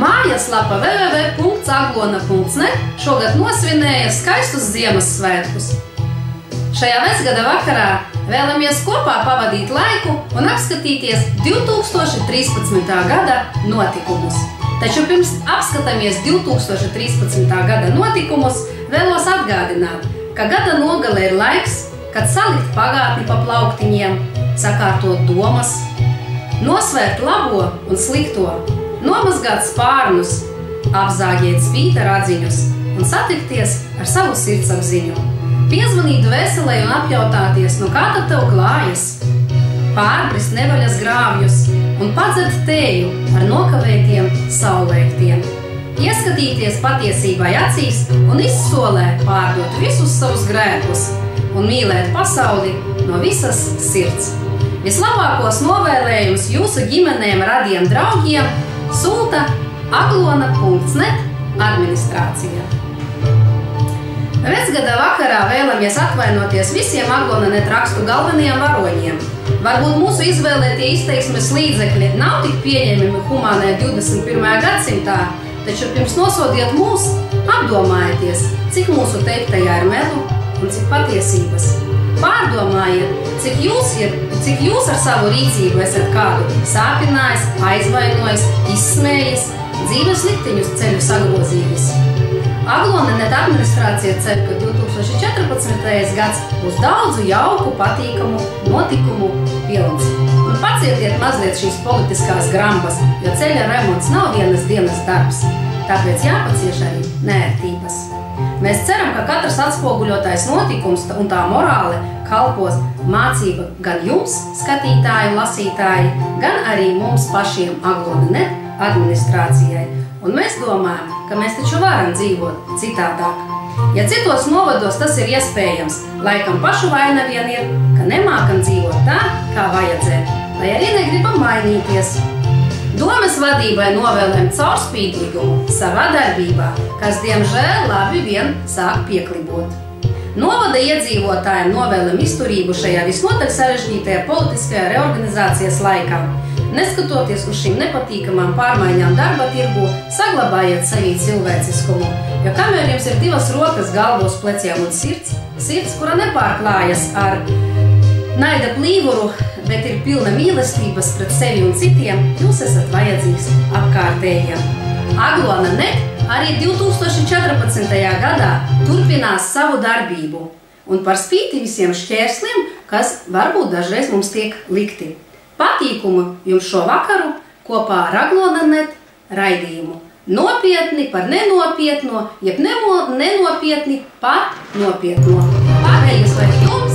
Mājaslapa www.aglona.net šogad nosvinēja skaistus Ziemassvētkus. Šajā vecgada vakarā vēlamies kopā pavadīt laiku un apskatīties 2013. gada notikumus. Taču pirms apskatāmies 2013. gada notikumus, vēlos atgādināt, ka gada nogale ir laiks, kad salikt pagātni pa plauktiņiem, sakārtot domas, nosvērt labo un slikto, nomazgāt spārnus, apzāģēt spīta radziņus un satikties ar savu sirdsapziņu. Piezvanīt dvēselē un apjautāties, no kā tad tev klājas, pārbrist nevaļas grāvjus un padzert tēju ar nokavētiem saulēktiem. Ieskatīties patiesībai acīs un izsolē pārdot visus savus grēkus un mīlēt pasauli no visas sirds. Vislabākos novēlējumus jūsu ģimenēm, radiem draugiem sūta aglona.net administrācija. Vecgada vakarā vēlamies atvainoties visiem Aglona.net rakstu galvenajiem varoņiem. Varbūt mūsu izvēlētie izteiksmes līdzekļi nav tik pieņemami humānajā 21. gadsimtā, taču pirms nosodiet mūs, apdomājieties, cik mūsu teiktajā ir melu un cik patiesības. Pārdomājiet, cik jūs ar savu rīcību esat kādu sāpinājis, aizvainojis, izsmējis, dzīves likteņus ceļu sagrozījis. Aglona.net administrācija cer, ka 2014. gads būs daudzu jauku, patīkamu notikumu pilns. Un pacietiet mazliet šīs politiskās grambas, jo ceļa remonts nav vienas dienas darbs, tāpēc jāpacieš arī neērtības. Mēs ceram, ka katrs atspoguļotais notikums un tā morāle kalpos mācība gan jums, skatītāji, lasītāji, gan arī mums pašiem Aglona.net administrācijai. Un mēs domājam, ka mēs taču varam dzīvot citādāk. Ja citos novados tas ir iespējams, laikam pašu vaina vien ir, ka nemākam dzīvot tā, kā vajadzēt, vai arī negribam mainīties. Domes vadībai novēlēm caurspīdīgumu savā darbībā, kas, diemžēl, labi vien sāk pieklibot. Novada iedzīvotājiem novēlam izturību šajā visnotaļ sarežģītajā politiskajā reorganizācijas laikā. Neskatoties uz šīm nepatīkamām pārmaiņām darba tirgu, saglabājiet savī cilvēciskumu, jo kamēr jums ir divas rokas galvos, pleciem un sirds, kura nepārklājas ar naida plīvuru, bet ir pilna mīlestības pret sevi un citiem, jūs esat vajadzīgs apkārtējiem. Aglona.net arī 2014. gadā turpinās savu darbību un par spīti visiem šķērsliem, kas varbūt dažreiz mums tiek likti. Patīkumu jums šo vakaru kopā ar Aglona.net raidījumu. Nopietni par nenopietno, jeb nenopietni par nopietno. Pārējais vai jums!